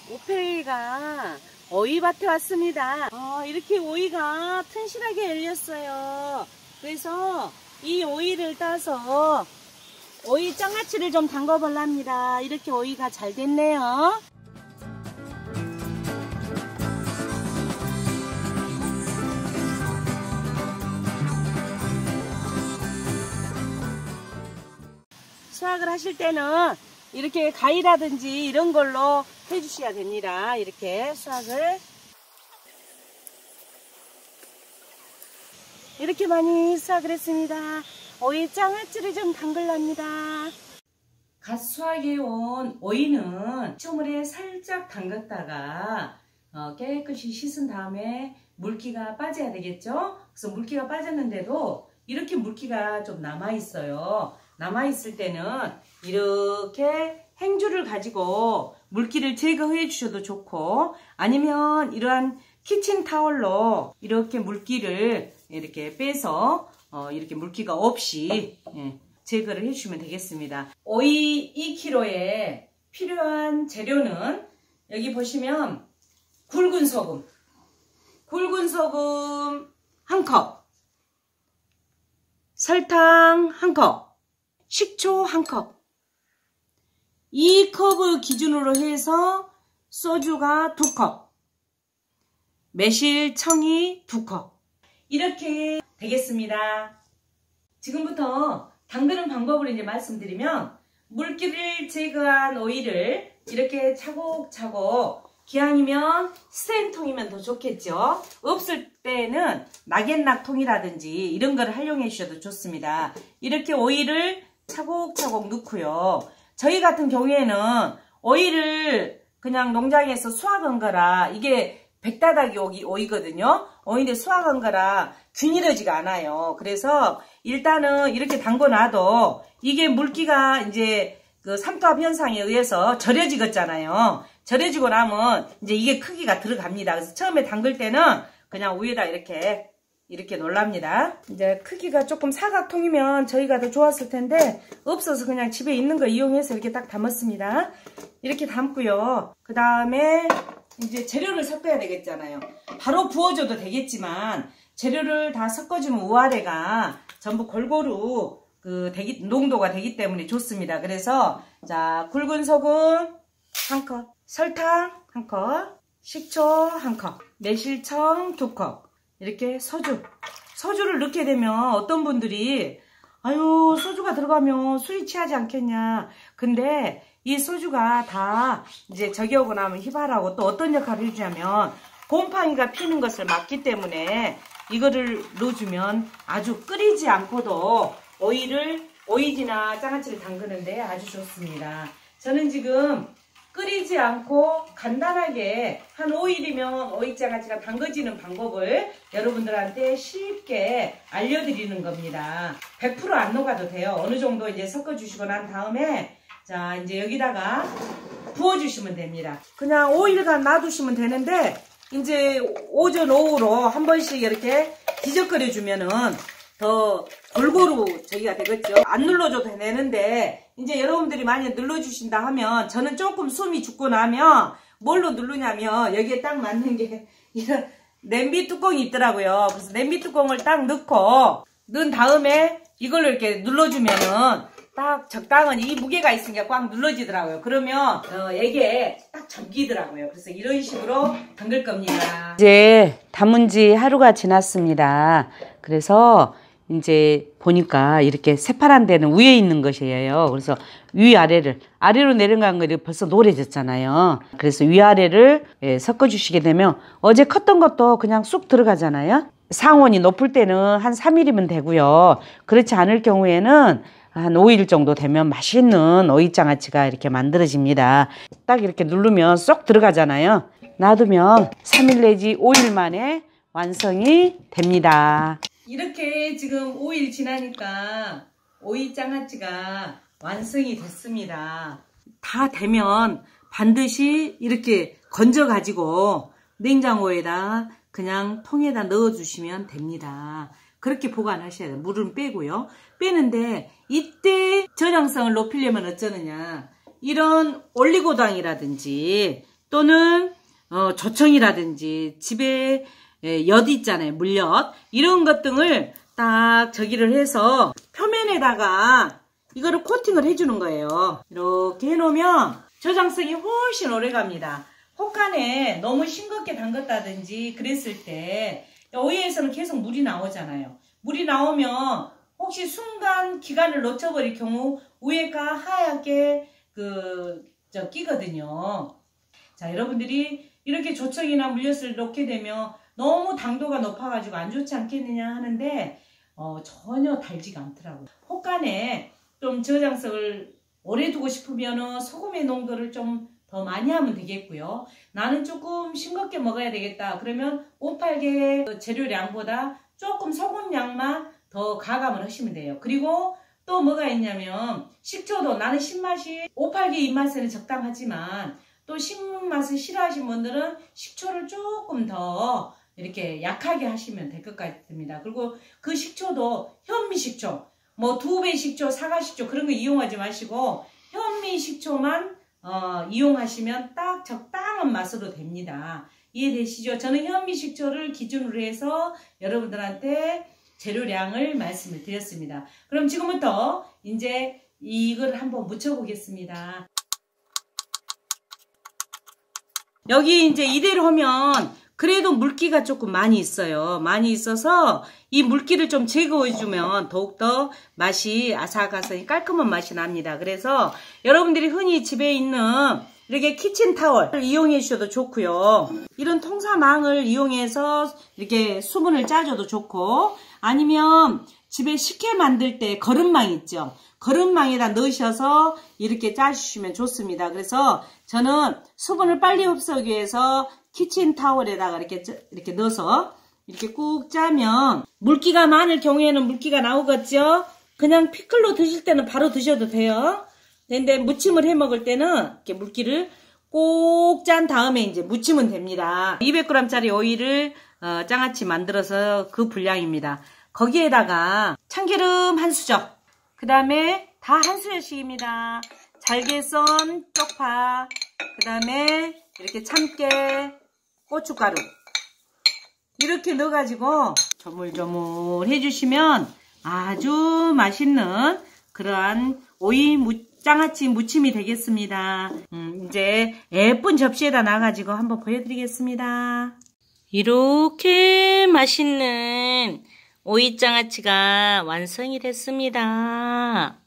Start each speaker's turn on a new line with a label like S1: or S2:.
S1: 오페이가 오이밭에 왔습니다. 이렇게 오이가 튼실하게 열렸어요. 그래서 이 오이를 따서 오이 장아찌를 좀 담궈볼랍니다. 이렇게 오이가 잘 됐네요. 수확을 하실 때는 이렇게 가위라든지 이런 걸로 해주셔야 됩니다. 이렇게 수확을 이렇게 많이 수확을 했습니다. 오이 장아찌를 좀 담글랍니다. 갓 수확해온 오이는 식초물에 살짝 담갔다가 깨끗이 씻은 다음에 물기가 빠져야 되겠죠. 그래서 물기가 빠졌는데도 이렇게 물기가 좀 남아있어요. 남아있을 때는 이렇게 행주를 가지고 물기를 제거해 주셔도 좋고, 아니면 이러한 키친타월로 이렇게 물기를 이렇게 빼서 이렇게 물기가 없이 제거를 해주시면 되겠습니다. 오이 2kg에 필요한 재료는 여기 보시면 굵은 소금 1컵, 설탕 1컵, 식초 1컵, 2컵을 기준으로 해서 소주가 2컵, 매실 청이 2컵, 이렇게 되겠습니다. 지금부터 담그는 방법을 이제 말씀드리면, 물기를 제거한 오이를 이렇게 차곡차곡, 기왕이면 스텐통이면 더 좋겠죠. 없을 때는 낙엽낙통이라든지 이런 걸 활용해 주셔도 좋습니다. 이렇게 오이를 차곡차곡 넣고요. 저희 같은 경우에는 오이를 그냥 농장에서 수확한 거라, 이게 백다닥이 오이거든요. 오이인데 수확한 거라 균일하지가 않아요. 그래서 일단은 이렇게 담궈놔도 이게 물기가 이제 그 삼투압 현상에 의해서 절여지겠잖아요. 절여지고 나면 이제 이게 크기가 들어갑니다. 그래서 처음에 담글 때는 그냥 위에다 이렇게 놀랍니다. 이제 크기가 조금 사각통이면 저희가 더 좋았을 텐데, 없어서 그냥 집에 있는 거 이용해서 이렇게 딱 담았습니다. 이렇게 담고요. 그 다음에 이제 재료를 섞어야 되겠잖아요. 바로 부어줘도 되겠지만 재료를 다 섞어주면 위아래가 전부 골고루 농도가 되기 때문에 좋습니다. 그래서 자, 굵은 소금 1컵, 설탕 1컵, 식초 1컵, 매실청 2컵, 이렇게 소주를 넣게 되면 어떤 분들이 아유, 소주가 들어가면 술이 취하지 않겠냐. 근데 이 소주가 다 이제 저기 오고 나면 휘발하고 또 어떤 역할을 해주냐면 곰팡이가 피는 것을 막기 때문에 이거를 넣어주면 아주 끓이지 않고도 오이지나 장아찌를 담그는데 아주 좋습니다. 저는 지금 끓이지 않고 간단하게 한 5일이면 오이장아찌가 담궈지는 방법을 여러분들한테 쉽게 알려드리는 겁니다. 100% 안 녹아도 돼요. 어느 정도 이제 섞어주시고 난 다음에 자, 이제 여기다가 부어주시면 됩니다. 그냥 5일간 놔두시면 되는데, 이제 오전 오후로 한 번씩 이렇게 뒤적거려 주면은 더 골고루 저기가 되겠죠. 안 눌러줘도 되는데, 이제 여러분들이 많이 눌러주신다 하면, 저는 조금 숨이 죽고 나면 뭘로 누르냐면 여기에 딱 맞는 게 이런 냄비 뚜껑이 있더라고요. 그래서 냄비 뚜껑을 딱 넣은 다음에 이걸로 이렇게 눌러주면은 딱 적당한 이 무게가 있으니까 꽉 눌러지더라고요. 그러면 이게 딱 잠기더라고요. 그래서 이런 식으로 담글 겁니다. 이제 담은 지 하루가 지났습니다. 그래서 이제 보니까 이렇게 새파란 데는 위에 있는 것이에요. 그래서 아래로 내려간 거 벌써 노래졌잖아요. 그래서 위아래를 섞어 주시게 되면 어제 컸던 것도 그냥 쑥 들어가잖아요. 상온이 높을 때는 한 3일이면 되고요. 그렇지 않을 경우에는 한 5일 정도 되면 맛있는 오이장아찌가 이렇게 만들어집니다. 딱 이렇게 누르면 쏙 들어가잖아요. 놔두면 3일 내지 5일 만에 완성이 됩니다. 이렇게 지금 5일 지나니까 오이장아찌가 완성이 됐습니다. 다 되면 반드시 이렇게 건져 가지고 냉장고에다 그냥 통에다 넣어 주시면 됩니다. 그렇게 보관하셔야 돼요. 물은 빼고요. 빼는데 이때 저장성을 높이려면 어쩌느냐, 이런 올리고당이라든지 또는 조청이라든지 집에 엿 있잖아요. 물엿. 이런 것 등을 딱 저기를 해서 표면에다가 이거를 코팅을 해주는 거예요. 이렇게 해놓으면 저장성이 훨씬 오래 갑니다. 혹간에 너무 싱겁게 담갔다든지 그랬을 때 오이에서는 계속 물이 나오잖아요. 물이 나오면 혹시 순간 기간을 놓쳐버릴 경우 위에가 하얗게 끼거든요. 자, 여러분들이 이렇게 조청이나 물엿을 넣게 되면 너무 당도가 높아가지고 안 좋지 않겠느냐 하는데 전혀 달지가 않더라고요. 혹간에 좀 저장성을 오래 두고 싶으면 소금의 농도를 좀 더 많이 하면 되겠고요. 나는 조금 싱겁게 먹어야 되겠다. 그러면 오팔계 재료량보다 조금 소금량만 더 가감을 하시면 돼요. 그리고 또 뭐가 있냐면 식초도 나는 신맛이 오팔계 입맛에는 적당하지만 또 신맛을 싫어하시는 분들은 식초를 조금 더 이렇게 약하게 하시면 될 것 같습니다. 그리고 그 식초도 현미식초, 뭐 2배 식초, 사과식초 그런 거 이용하지 마시고 현미식초만 이용하시면 딱 적당한 맛으로 됩니다. 이해되시죠? 저는 현미식초를 기준으로 해서 여러분들한테 재료량을 말씀을 드렸습니다. 그럼 지금부터 이제 이걸 한번 묻혀보겠습니다. 여기 이제 이대로 하면 그래도 물기가 조금 많이 있어요. 많이 있어서 이 물기를 좀 제거해주면 더욱더 맛이 아삭아삭 깔끔한 맛이 납니다. 그래서 여러분들이 흔히 집에 있는 이렇게 키친타월을 이용해 주셔도 좋고요. 이런 통사망을 이용해서 이렇게 수분을 짜줘도 좋고 아니면 집에 식혜 만들 때 거름망 있죠. 거름망에다 넣으셔서 이렇게 짜주시면 좋습니다. 그래서 저는 수분을 빨리 흡수하기 위해서 키친타월에다가 이렇게 넣어서 이렇게 꾹 짜면 물기가 많을 경우에는 물기가 나오겠죠. 그냥 피클로 드실 때는 바로 드셔도 돼요. 근데 무침을 해 먹을 때는 이렇게 물기를 꼭 짠 다음에 이제 무치면 됩니다. 200g짜리 오이를 장아찌 만들어서 그 분량입니다. 거기에다가 참기름 한 수저, 그 다음에 다 한 수저씩입니다. 잘게 썬 쪽파, 그 다음에 이렇게 참깨, 고춧가루 이렇게 넣어가지고 조물조물 해주시면 아주 맛있는 그러한 오이 장아찌 무침이 되겠습니다. 이제 예쁜 접시에다 놔가지고 한번 보여드리겠습니다. 이렇게 맛있는 오이 장아찌가 완성이 됐습니다.